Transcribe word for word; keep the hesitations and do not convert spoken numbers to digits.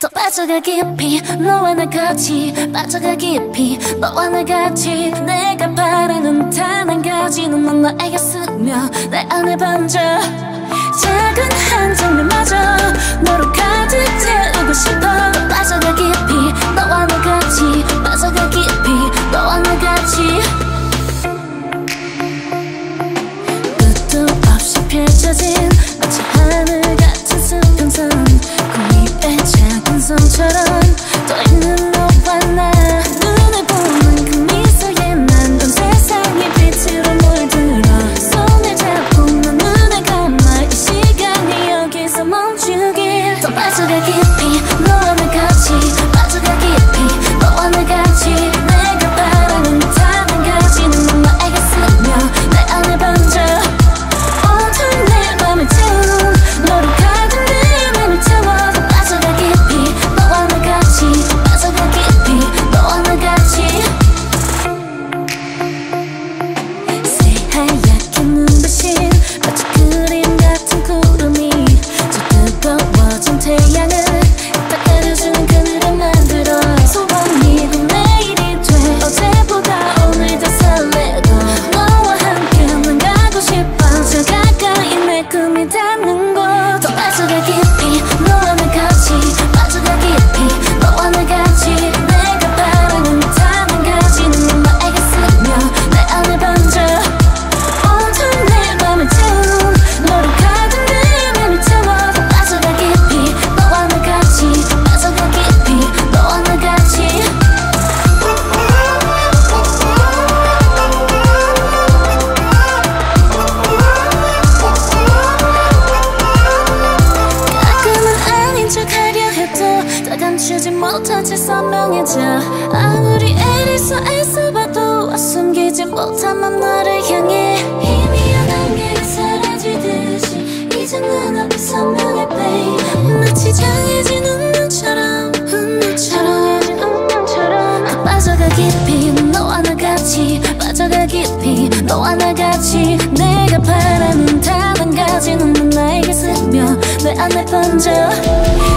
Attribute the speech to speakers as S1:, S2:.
S1: 더 빠져가 깊이 너와 나 같이 빠져가 깊이 너와 나 같이 내가 바라는 단 한 가지는 넌 나에게 스며 내 안에 번져 작은 한 장면마저 너로 가득 채우고 싶어 더 빠져가 깊이 너와 나 같이 빠져가 깊이 너와 나 같이 끝도 없이 펼쳐진 마치 하늘 같은 수평선 그 위에 작은 섬처럼 떠있는 너와 나 눈을 보는 그 미소에 난 온 세상이 빛으로 물들어 손을 잡고 난 눈을 감아 이 시간이 여기서 멈추길 더 빠져가 깊이 너와 나 같이 빠져가 깊이 너와 나 같이 내가 바라는 단 한 가지는 넌 나에게 스며 내 안에 번져 온통 내 맘을 채운 너로 가득 내 맘을 채워 더 빠져가 깊이 너와 나 같이 빠져가 깊이 너와 나 같이 새하얗게 눈부신 마치 그림 같은 구름이 저 뜨거워진 태양을 딱 가려주는 그늘을 만들어 소원이 곧 내일이 돼 어제보다 오늘 더 설레고 너와 함께 난 가고 싶어 저 가까이 내 꿈이 닿는 곳 더 빠져가 깊이 너와 나 같이 빠져가 깊이 너와 나 같이 내가 바라는 단 한 가지는 넌 나에게 스며 내 안에 번져 온통 내 맘을 채운 너로 가득 내 맘을 채워 더 빠져가 깊이 너와 나 같이 빠져가 깊이 너와 나 같이 가끔은 아닌 척 하려 해도 다 감추지 못한 채 선명해져 아무리 애리서 애써봐도 숨기지 못한 맘 너를 향해 희미한 안개가 사라지듯이 이제 눈앞이 선명해 babe 마치 장해진 운명처럼 운명처럼 운명처럼 더 빠져가 깊이 너와 나 같이 빠져가 깊이 너와 나 같이 내가 바라는 단 한 가지는 넌 나에게 스며 내 안에 번져